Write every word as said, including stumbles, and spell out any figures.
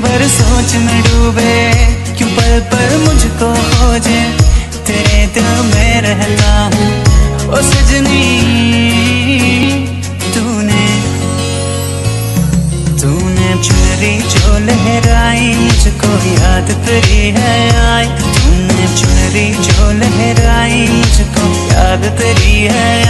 भर सोच में डूबे, क्यों पल पल मुझको खोजे, तेरे दिल में रहता हूँ ओ सजनी। तूने तूने चुनरी जो लहराई, मुझको याद तेरी है आई। तूने चुनरी जो लहराई, मुझको याद तेरी है